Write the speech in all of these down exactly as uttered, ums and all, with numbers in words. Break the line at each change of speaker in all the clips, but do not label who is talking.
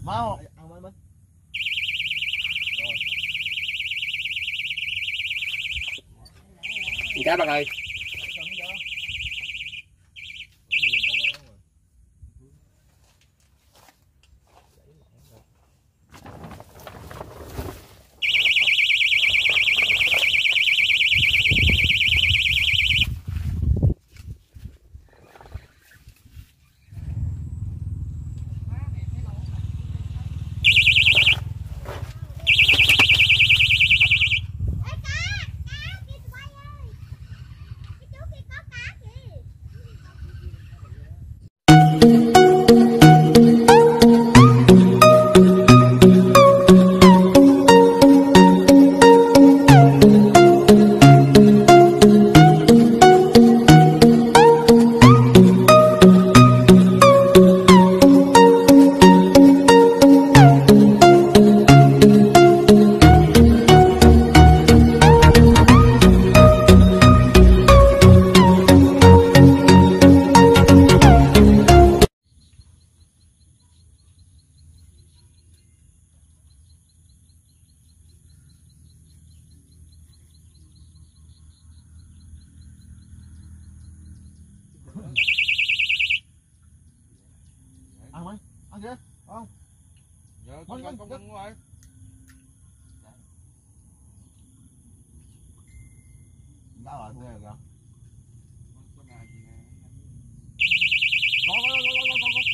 Mau ăn mới mới.
Cá bạn ơi.
Ăn mấy ăn kìa không
Dạ, con con con con ơi.
đã lại không nghe được kìa.
Con này gì nè.
Có có có có có có.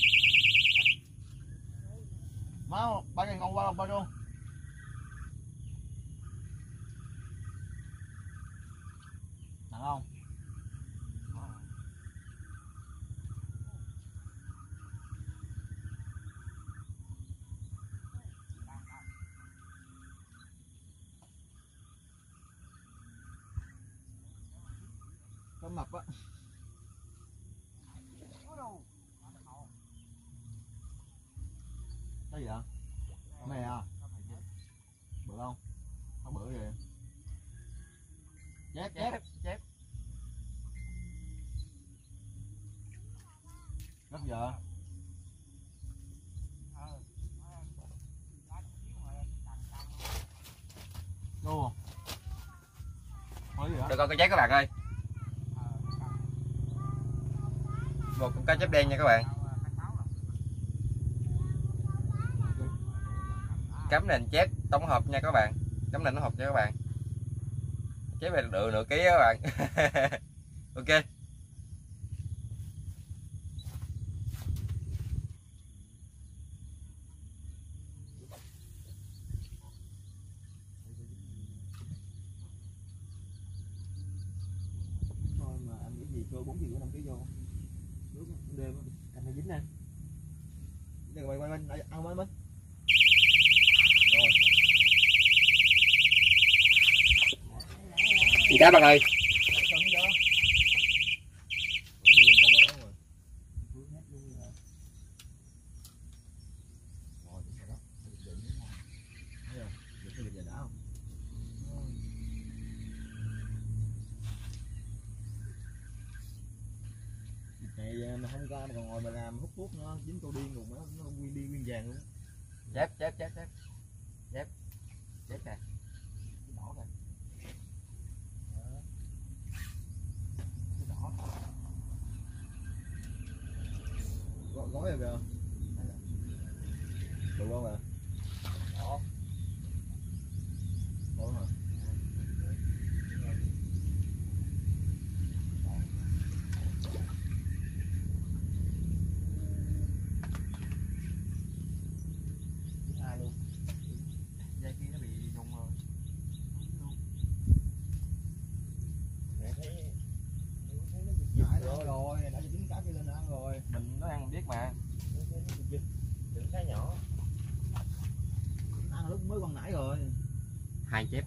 Mau ba cái con qua ba luôn. Nặng không? Con mập á. Cái gì vậy? Này à? Bự không? Không bự gì? Chép chép chép. Rất giờ. Luôn.
Được con cá chép các bạn ơi. Một con cá chép đen nha các bạn. Cắm nền chép tổng hợp nha các bạn. Cắm nền tổng hợp nha các bạn. Chép về được nửa ký các bạn. Ok.
Thôi mà anh nghĩ gì cô bốn ký của năm ký vô. Nước đêm anh phải dính nè. Đây quay quay quay ăn mới mới. Rồi.
Cá bạn ơi.
Này mà không ra mà còn ngồi mà làm hút thuốc nó dính câu điên luôn, nó nó nguyên điên nguyên vàng luôn.
Chép chép chép chép. Chép. Chép nè. Đỏ nè.
Gói, gói rồi kìa. Được không à? Đó. Đó hả? Hai luôn. Dây kia nó bị dùng rồi. Rồi rồi, đã dính cá kia lên ăn rồi.
Mình nó ăn biết mà.
Đừng cá nhỏ. Ăn lúc mới con nãy rồi.
Hai chép.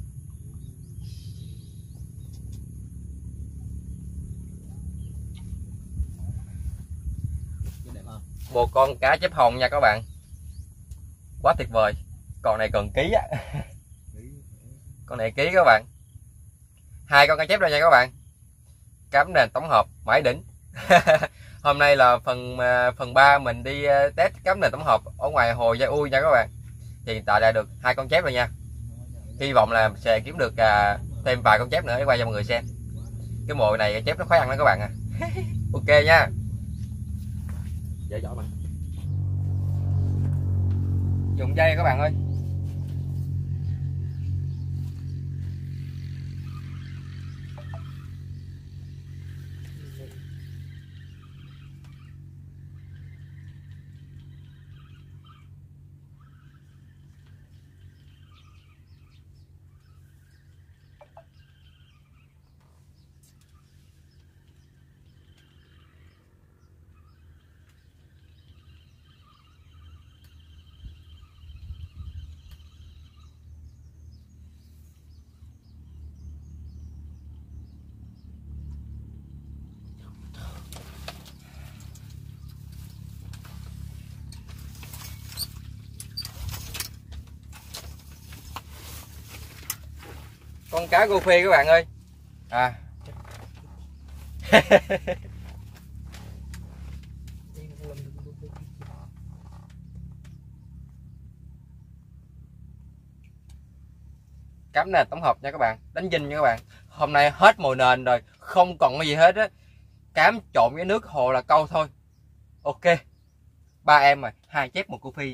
Đẹp không?
Một con cá chép hồng nha các bạn. Quá tuyệt vời. Con này cần ký á. Con này ký các bạn. Hai con cá chép rồi nha các bạn. Cắm nền tổng hợp mãi đỉnh. Hôm nay là phần phần ba mình đi test cắm nền tổng hợp ở ngoài hồ Gia Ui nha các bạn. Thì hiện tại đã được hai con chép rồi nha. Hy vọng là sẽ kiếm được thêm vài con chép nữa để quay cho mọi người xem. Cái mồi này chép nó khoái ăn đó các bạn à. Ok nha. Dễ dõi mà. Dùng dây các bạn ơi. Con cá rô phi các bạn ơi. À. Cắm nền tổng hợp nha các bạn, đánh dinh nha các bạn. Hôm nay hết mồi nền rồi, không còn cái gì hết á. Cám trộn với nước hồ là câu thôi. Ok. Ba em rồi, hai chép một cô phi.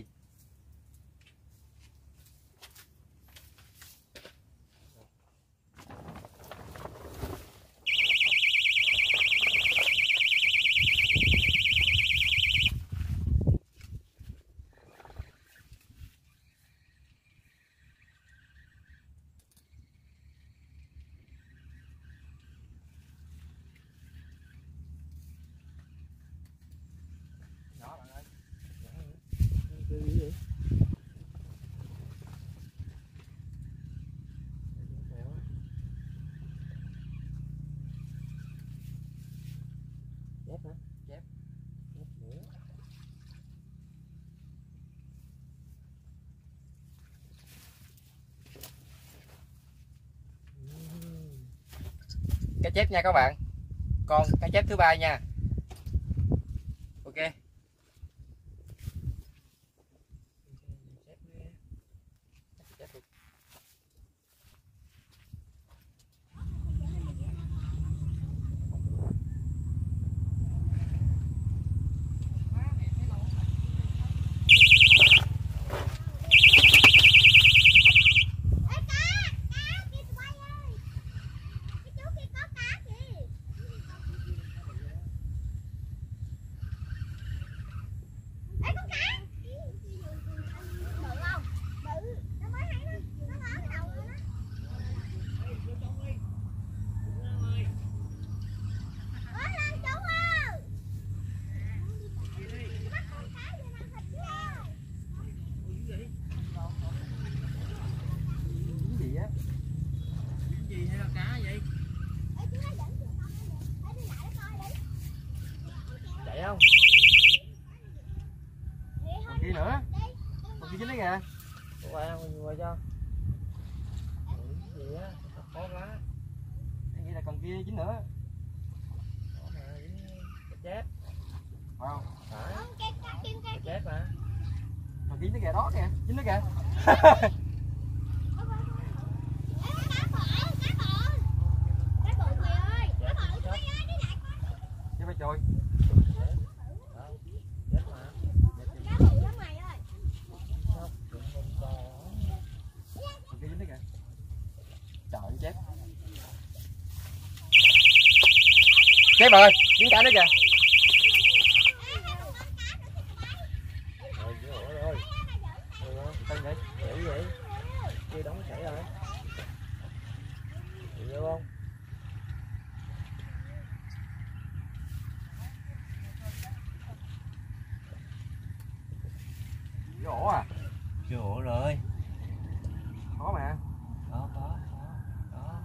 Chép hả? Chép. Chép nữa. Cá chép nha các bạn. Con cá chép thứ ba nha. Ok. Chạy không? Còn kia nữa. Còn kia dính đấy kìa. Qua qua cho. Gì á, khó quá. Anh nghĩ là còn kia dính nữa. Đó mà dính cái chép. Phải không? Phải. Cái chép mà. Còn kia nó kìa, đó kìa, dính nó kìa. Chép phải trôi. Chép chép rồi, dính cá nữa kìa. Rồi, rồi, rồi. Tân vậy, vậy vậy. Kia đóng chảy rồi. Được không? Vô ổ à?
Chưa ổ rồi.
Có mà.
Có, có, có, có.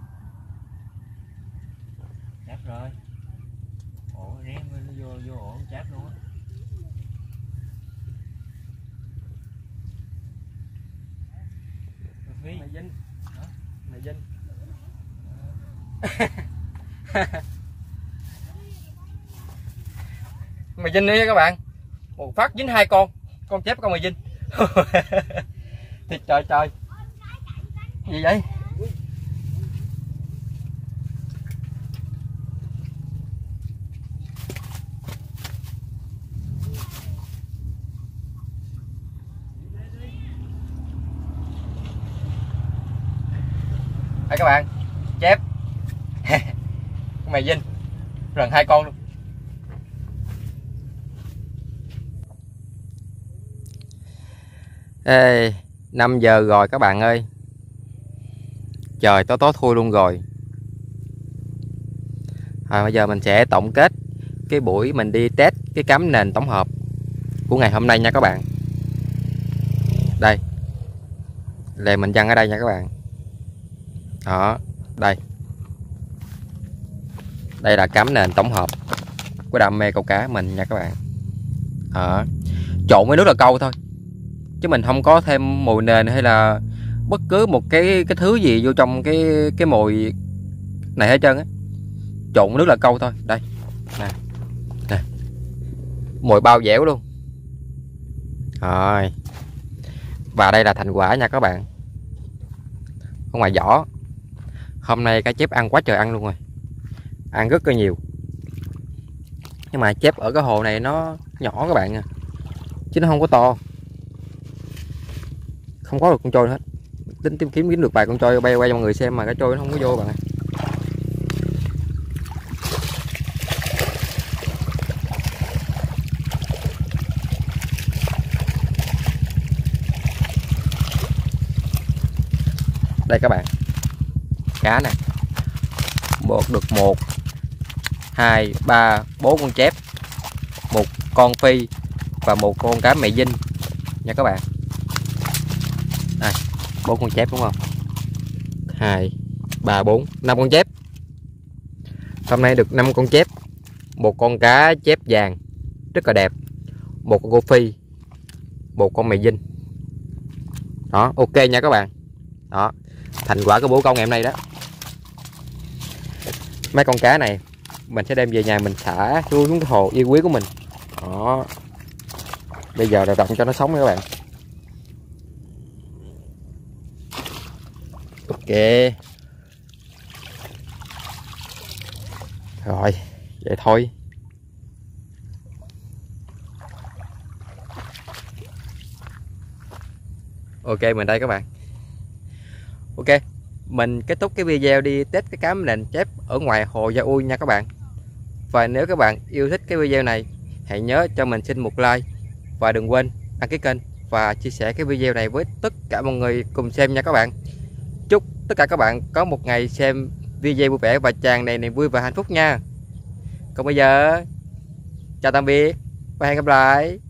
Chép rồi. Ổ riêng nó vô, vô ổ chép luôn á.
Này Vinh.
Hả?
Này Vinh. mày dinh đi các bạn, một phát dính hai con con chép con mày dinh. Thì trời trời gì vậy? Đây các bạn, chép con mày dinh gần hai con luôn. Ê, năm giờ rồi các bạn ơi, trời tối tối thui luôn rồi. À, bây giờ mình sẽ tổng kết cái buổi mình đi test cái cắm nền tổng hợp của ngày hôm nay nha các bạn. Đây, để mình dăng ở đây nha các bạn. Đó, đây, đây là cắm nền tổng hợp của đam mê câu cá mình nha các bạn. Đó, trộn với nước là câu thôi, chứ mình không có thêm mồi nền hay là bất cứ một cái cái thứ gì vô trong cái cái mồi này hết trơn á. Trộn nước là câu thôi. Đây nè, nè, mồi bao dẻo luôn rồi. Và đây là thành quả nha các bạn. Ở ngoài vỏ hôm nay cá chép ăn quá trời ăn luôn rồi, ăn rất là nhiều. Nhưng mà chép ở cái hồ này nó nhỏ các bạn à, chứ nó không có to, không có được con trôi hết. Tính tìm kiếm kiếm được vài con trôi bay quay cho mọi người xem mà cái trôi nó không có vô bạn ơi. Đây các bạn, cá nè, một được một hai ba bốn con chép, một con phi và một con cá mẹ dinh nha các bạn. Đây, bốn con chép đúng không? Hai ba bốn năm con chép. Hôm nay được năm con chép, một con cá chép vàng rất là đẹp, một con cô phi, một con mè dinh. Đó, ok nha các bạn. Đó, thành quả của bữa câu ngày hôm nay đó. Mấy con cá này mình sẽ đem về nhà mình xả xuống xuống cái hồ yêu quý của mình. Đó, bây giờ đào động cho nó sống nha các bạn. Ok rồi, vậy thôi. Ok, mình đây các bạn. Ok, mình kết thúc cái video đi test cái cám nền chép ở ngoài hồ Gia Ui nha các bạn. Và nếu các bạn yêu thích cái video này, hãy nhớ cho mình xin một like và đừng quên đăng ký kênh và chia sẻ cái video này với tất cả mọi người cùng xem nha các bạn. Chúc tất cả các bạn có một ngày xem video vui vẻ và tràn đầy niềm vui và hạnh phúc nha. Còn bây giờ chào tạm biệt và hẹn gặp lại.